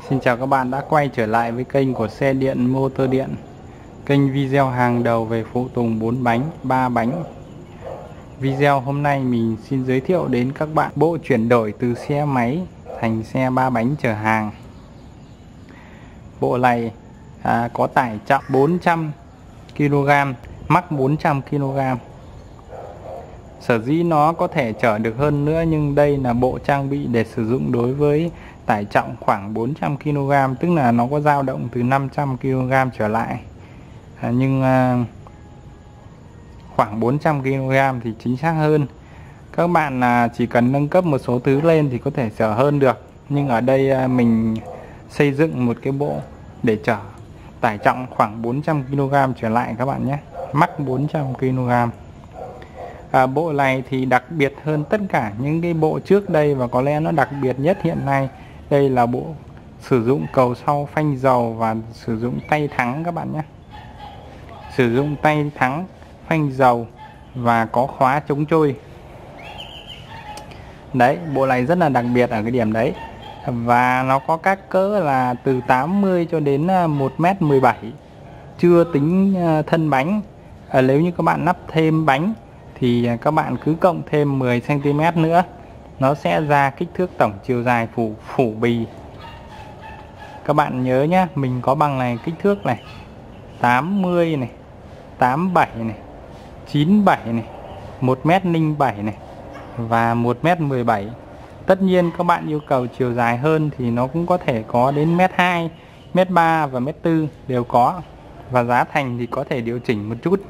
Xin chào các bạn đã quay trở lại với kênh của xe điện motor điện. Kênh video hàng đầu về phụ tùng 4 bánh, 3 bánh. Video hôm nay mình xin giới thiệu đến các bạn bộ chuyển đổi từ xe máy thành xe 3 bánh chở hàng. Bộ này có tải trọng 400 kg, mắc 400 kg. Sở dĩ nó có thể chở được hơn nữa, nhưng đây là bộ trang bị để sử dụng đối với tải trọng khoảng 400 kg, tức là nó có dao động từ 500 kg trở lại. Nhưng khoảng 400 kg thì chính xác hơn. Các bạn chỉ cần nâng cấp một số thứ lên thì có thể chở hơn được. Nhưng ở đây mình xây dựng một cái bộ để chở tải trọng khoảng 400 kg trở lại các bạn nhé, mắc 400 kg. Bộ này thì đặc biệt hơn tất cả những cái bộ trước đây, và có lẽ nó đặc biệt nhất hiện nay. Đây là bộ sử dụng cầu sau phanh dầu và sử dụng tay thắng các bạn nhé. Sử dụng tay thắng, phanh dầu và có khóa chống trôi. Đấy, bộ này rất là đặc biệt ở cái điểm đấy. Và nó có các cỡ là từ 80 cho đến 1m17, chưa tính thân bánh. Nếu như các bạn lắp thêm bánh thì các bạn cứ cộng thêm 10 cm nữa, nó sẽ ra kích thước tổng chiều dài phủ bì. Các bạn nhớ nhé, mình có bằng này, kích thước này 80 này, 87 này, 97 này, 1m07 này và 1m17. Tất nhiên các bạn yêu cầu chiều dài hơn thì nó cũng có thể có đến 1m2, 1m3 và 1m4 đều có. Và giá thành thì có thể điều chỉnh một chút.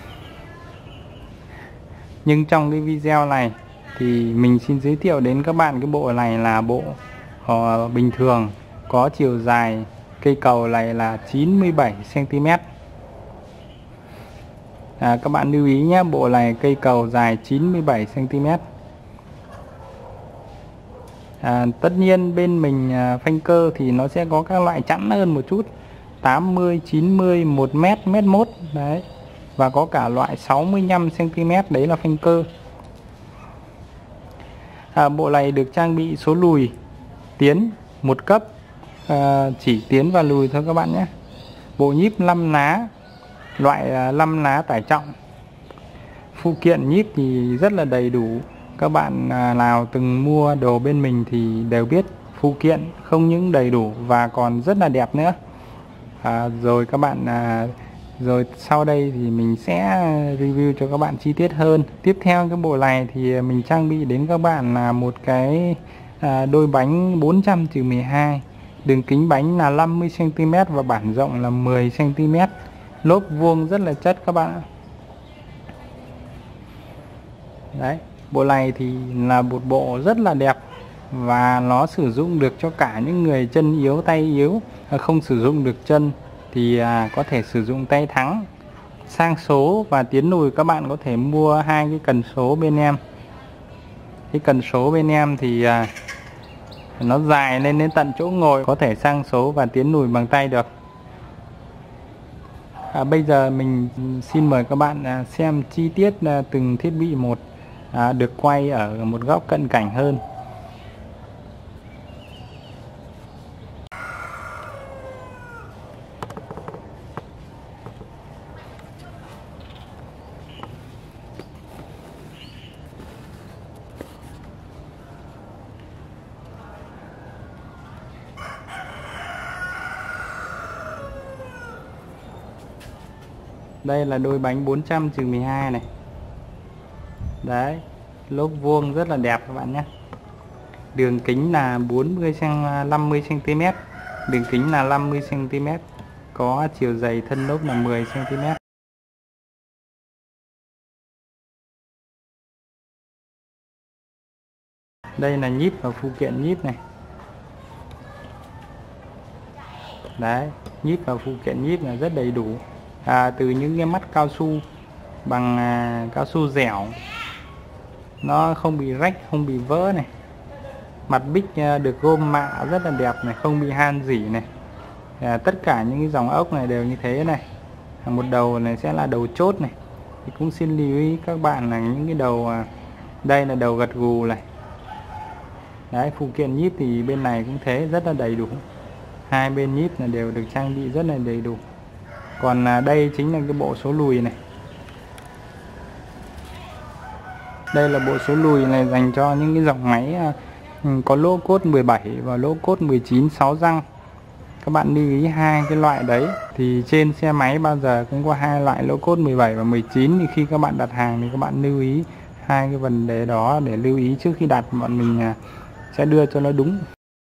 Nhưng trong cái video này thì mình xin giới thiệu đến các bạn cái bộ này là bộ bình thường, có chiều dài cây cầu này là 97 cm. Các bạn lưu ý nhé, bộ này cây cầu dài 97 cm. Tất nhiên bên mình phanh cơ thì nó sẽ có các loại chẵn hơn một chút, 80, 90, 1m, 1m1 đấy. Và có cả loại 65 cm, đấy là phanh cơ. Bộ này được trang bị số lùi tiến một cấp, chỉ tiến và lùi thôi các bạn nhé. Bộ nhíp 5 ná, loại 5 ná tải trọng. Phụ kiện nhíp thì rất là đầy đủ. Các bạn nào từng mua đồ bên mình thì đều biết phụ kiện không những đầy đủ và còn rất là đẹp nữa. Rồi các bạn rồi sau đây thì mình sẽ review cho các bạn chi tiết hơn. Tiếp theo cái bộ này thì mình trang bị đến các bạn là một cái đôi bánh 400-12. Đường kính bánh là 50 cm và bản rộng là 10 cm. Lốp vuông rất là chất các bạn ạ. Đấy, bộ này thì là một bộ rất là đẹp và nó sử dụng được cho cả những người chân yếu, tay yếu, không sử dụng được chân thì có thể sử dụng tay thắng. Sang số và tiến lùi các bạn có thể mua hai cái cần số bên em. Cái cần số bên em thì nó dài lên đến tận chỗ ngồi, có thể sang số và tiến lùi bằng tay được. Bây giờ mình xin mời các bạn xem chi tiết từng thiết bị một, được quay ở một góc cận cảnh hơn. Đây là đôi bánh 400-12 này. Đấy, lốp vuông rất là đẹp các bạn nhé. Đường kính là 50 cm, đường kính là 50 cm, có chiều dày thân lốp là 10 cm. Đây là nhíp và phụ kiện nhíp này. Đấy, nhíp và phụ kiện nhíp là rất đầy đủ. Từ những cái mắt cao su bằng cao su dẻo, nó không bị rách, không bị vỡ này. Mặt bích được gôm mạ rất là đẹp này, không bị han rỉ này. Tất cả những cái dòng ốc này đều như thế này. Một đầu này sẽ là đầu chốt này. Thì cũng xin lưu ý các bạn là những cái đầu đây là đầu gật gù này. Đấy, phụ kiện nhíp thì bên này cũng thế, rất là đầy đủ. Hai bên nhíp là đều được trang bị rất là đầy đủ. Còn đây chính là cái bộ số lùi này. Đây là bộ số lùi này dành cho những cái dòng máy có lỗ cốt 17 và lỗ cốt 19 6 răng. Các bạn lưu ý hai cái loại đấy. Thì trên xe máy bao giờ cũng có hai loại lỗ cốt 17 và 19. Thì khi các bạn đặt hàng thì các bạn lưu ý hai cái vấn đề đó để lưu ý trước khi đặt, bọn mình sẽ đưa cho nó đúng.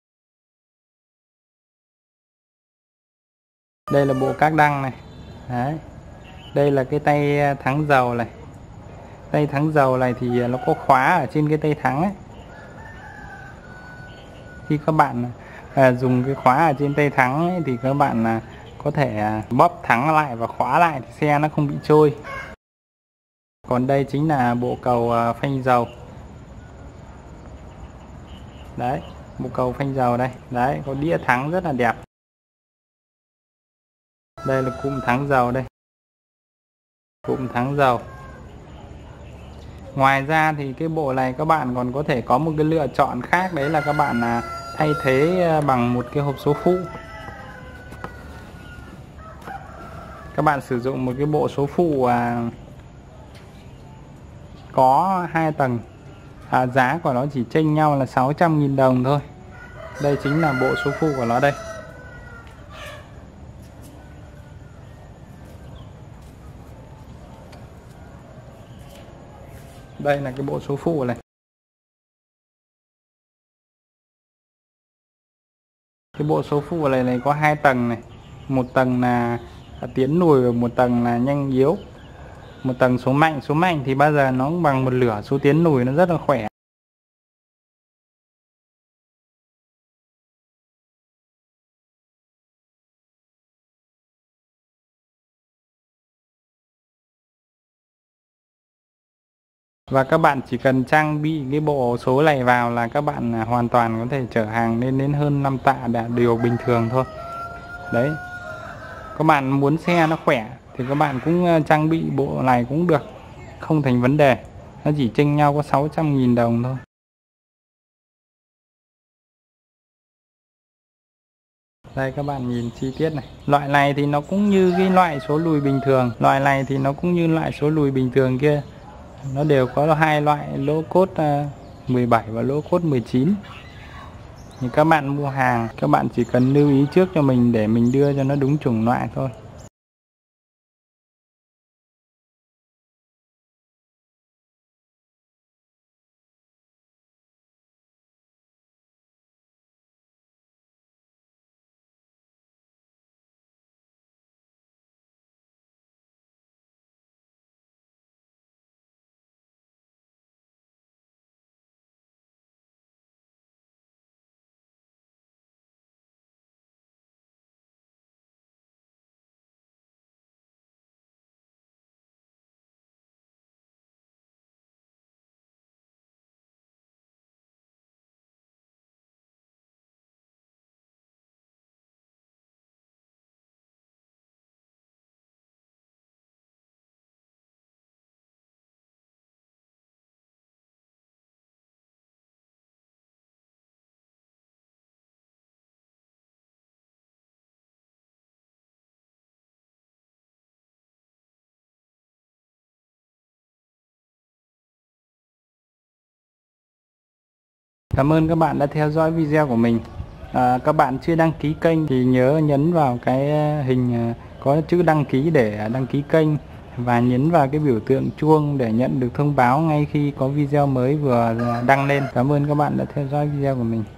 Đây là bộ các đăng này. Đấy. Đây là cái tay thắng dầu này. Tay thắng dầu này thì nó có khóa ở trên cái tay thắng ấy. Khi các bạn dùng cái khóa ở trên tay thắng ấy, thì các bạn có thể bóp thắng lại và khóa lại thì xe nó không bị trôi. Còn đây chính là bộ cầu phanh dầu. Đấy, bộ cầu phanh dầu đây. Đấy, có đĩa thắng rất là đẹp. Đây là cụm thắng dầu đây. Cụm thắng dầu. Ngoài ra thì cái bộ này các bạn còn có thể có một cái lựa chọn khác, đấy là các bạn thay thế bằng một cái hộp số phụ. Các bạn sử dụng một cái bộ số phụ có 2 tầng. Giá của nó chỉ chênh nhau là 600.000 đồng thôi. Đây chính là bộ số phụ của nó đây. Đây là cái bộ số phụ này. Cái bộ số phụ này có 2 tầng này. Một tầng là tiến lùi và một tầng là nhanh yếu. Một tầng số mạnh. Số mạnh thì bao giờ nó bằng một nửa số tiến lùi, nó rất là khỏe. Và các bạn chỉ cần trang bị cái bộ số này vào là các bạn hoàn toàn có thể chở hàng lên đến hơn 5 tạ là điều bình thường thôi. Đấy. Các bạn muốn xe nó khỏe thì các bạn cũng trang bị bộ này cũng được, không thành vấn đề. Nó chỉ chênh nhau có 600.000 đồng thôi. Đây các bạn nhìn chi tiết này. Loại này thì nó cũng như cái loại số lùi bình thường. Loại này thì nó cũng như loại số lùi bình thường kia. Nó đều có hai loại lỗ cốt 17 và lỗ cốt 19. Thì các bạn mua hàng, các bạn chỉ cần lưu ý trước cho mình để mình đưa cho nó đúng chủng loại thôi. Cảm ơn các bạn đã theo dõi video của mình. Các bạn chưa đăng ký kênh thì nhớ nhấn vào cái hình có chữ đăng ký để đăng ký kênh và nhấn vào cái biểu tượng chuông để nhận được thông báo ngay khi có video mới vừa đăng lên. Cảm ơn các bạn đã theo dõi video của mình.